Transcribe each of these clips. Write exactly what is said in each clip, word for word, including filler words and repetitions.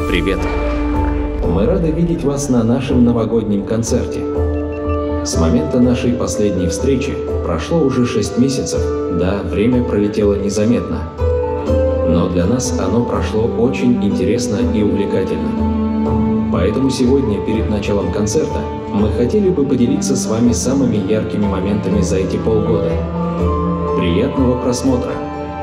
Привет. Мы рады видеть вас на нашем новогоднем концерте. С момента нашей последней встречи прошло уже шесть месяцев. Да, время пролетело незаметно. Но для нас оно прошло очень интересно и увлекательно. Поэтому сегодня, перед началом концерта, мы хотели бы поделиться с вами самыми яркими моментами за эти полгода. Приятного просмотра!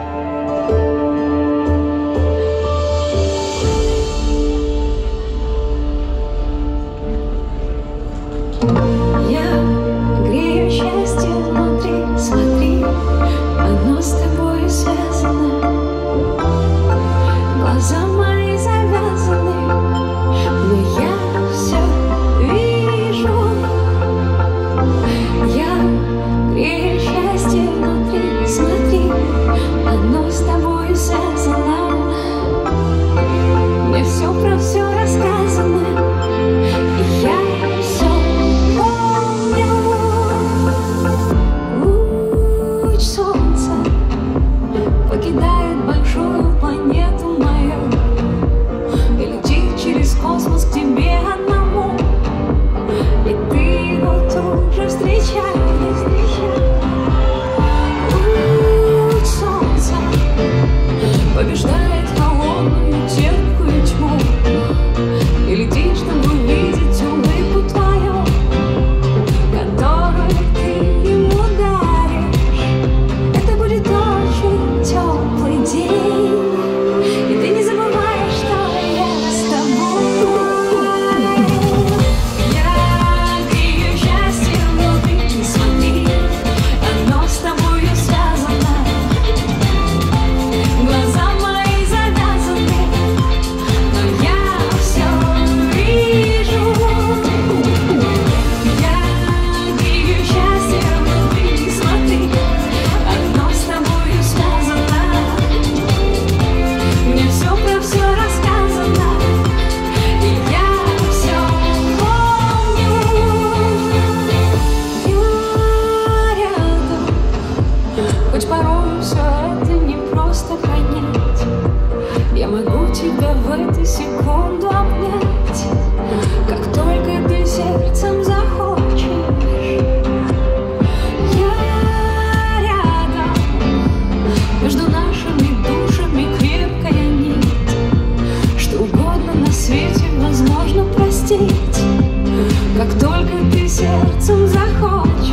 Как только ты сердцем захочешь,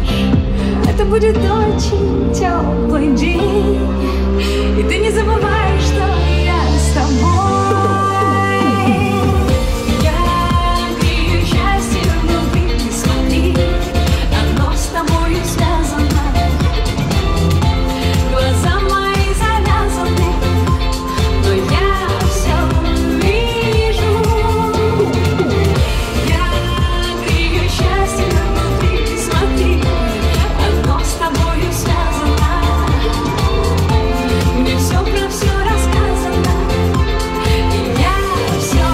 это будет очень теплый день, и ты не забываешь, что я с тобой. Я грею счастье внутри, смотри, оно с тобой связано. Глаза мои завязаны, но я все вижу. Я грею счастье внутри, смотри, оно с тобой связано. Мне все про все рассказано, и я все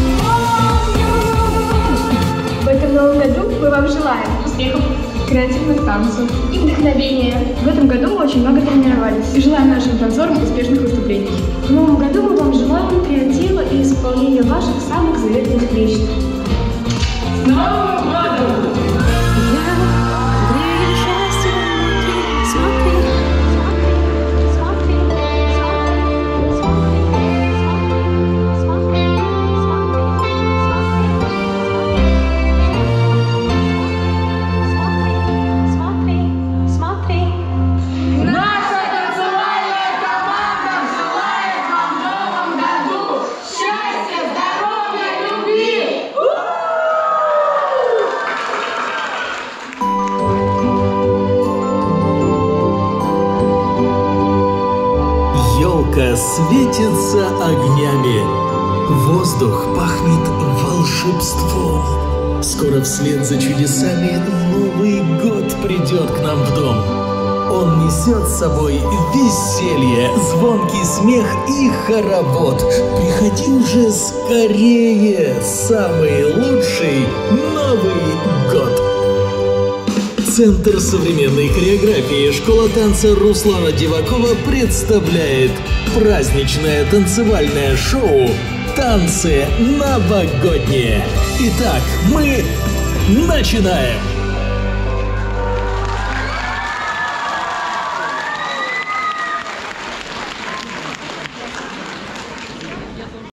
помню. В этом новом году мы вам желаем успехов, креативных танцев и вдохновения. В этом году мы очень много тренировались и желаем нашим танцорам успешных выступлений. В новом году мы вам желаем креатива и исполнения ваших самых заветных мечт. С Новым годом! Я грею счастье внутри, смотри, смотри, смотри, смотри, смотри, смотри, смотри. Наша танцевальная команда желает вам в новом году счастья, здоровья, любви! Елка светится огнями, воздух пахнет волшебством. Скоро вслед за чудесами Новый год придет к нам в дом. Он несет с собой веселье, звонкий смех и хоровод. Приходи уже скорее, самый лучший Новый год! Центр современной хореографии «Школа танца» Руслана Дивакова представляет праздничное танцевальное шоу танцы новогодние. Итак, мы начинаем!